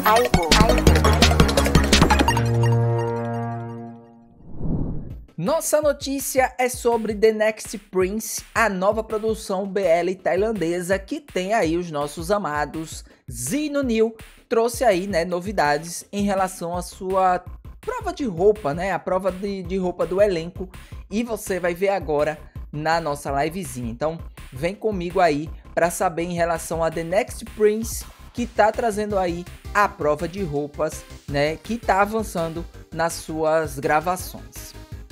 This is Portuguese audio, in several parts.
Nossa notícia é sobre The Next Prince, a nova produção BL tailandesa que tem aí os nossos amados Zinunil. Trouxe aí, né, novidades em relação à sua prova de roupa, né, a prova de roupa do elenco, e você vai ver agora na nossa livezinha. Então vem comigo aí para saber em relação a The Next Prince, que tá trazendo aí a prova de roupas, né, que tá avançando nas suas gravações.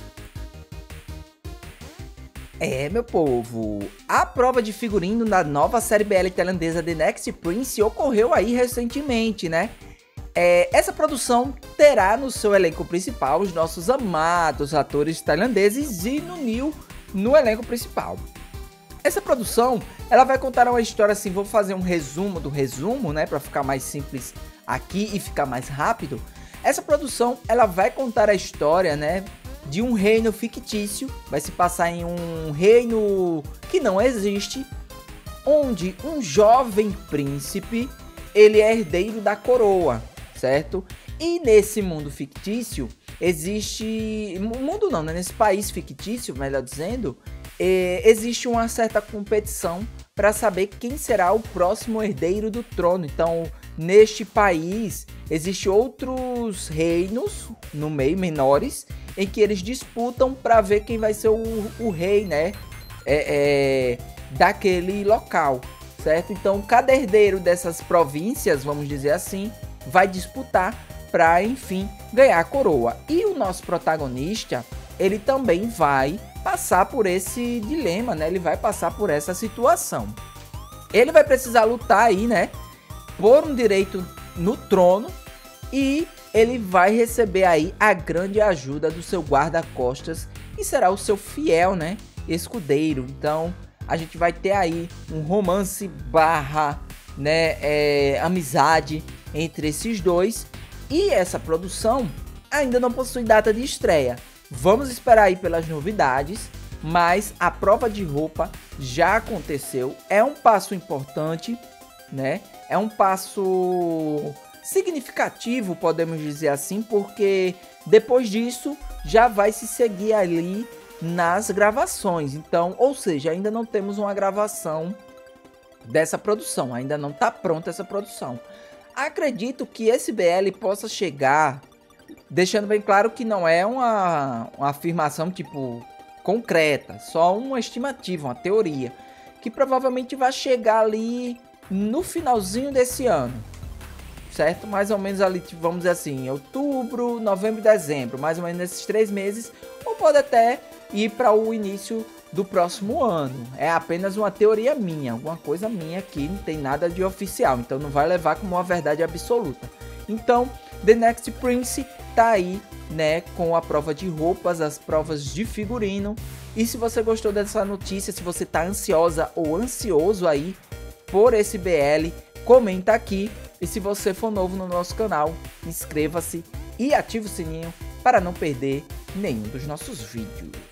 Meu povo, a prova de figurino da nova série BL tailandesa The Next Prince ocorreu aí recentemente, né? Essa produção terá no seu elenco principal os nossos amados atores tailandeses Zinunil no elenco principal. Essa produção, ela vai contar uma história assim, vou fazer um resumo do resumo, né, para ficar mais simples aqui e ficar mais rápido. Essa produção, ela vai contar a história, né, de um reino fictício, vai se passar em um reino que não existe, onde um jovem príncipe, ele é herdeiro da coroa, certo? E nesse mundo fictício, existe... mundo não, né? Nesse país fictício, melhor dizendo, existe uma certa competição para saber quem será o próximo herdeiro do trono. Então, neste país, existem outros reinos no meio, menores, em que eles disputam para ver quem vai ser o rei, né, daquele local, certo? Então, cada herdeiro dessas províncias, vamos dizer assim, vai disputar para, enfim, ganhar a coroa. E o nosso protagonista, ele também vai passar por esse dilema, né? Ele vai passar por essa situação. Ele vai precisar lutar aí, né, por um direito no trono, e ele vai receber aí a grande ajuda do seu guarda-costas, que será o seu fiel, né, escudeiro. Então, a gente vai ter aí um romance barra, né, amizade entre esses dois. E essa produção ainda não possui data de estreia. Vamos esperar aí pelas novidades, mas a prova de roupa já aconteceu. É um passo importante, né? É um passo significativo, podemos dizer assim, porque depois disso já vai se seguir ali nas gravações. Então, ou seja, ainda não temos uma gravação dessa produção, ainda não está pronta essa produção. Acredito que esse BL possa chegar, deixando bem claro que não é uma afirmação tipo concreta, só uma estimativa, uma teoria, que provavelmente vai chegar ali no finalzinho desse ano, certo? Mais ou menos ali, vamos dizer assim, outubro, novembro e dezembro, mais ou menos nesses 3 meses, ou pode até ir para o início do próximo ano. É apenas uma teoria minha, alguma coisa minha aqui, não tem nada de oficial, então não vai levar como uma verdade absoluta. Então, The Next Prince tá aí, né, com a prova de roupas, as provas de figurino. E se você gostou dessa notícia, se você tá ansiosa ou ansioso aí por esse BL, comenta aqui. E se você for novo no nosso canal, inscreva-se e ative o sininho para não perder nenhum dos nossos vídeos.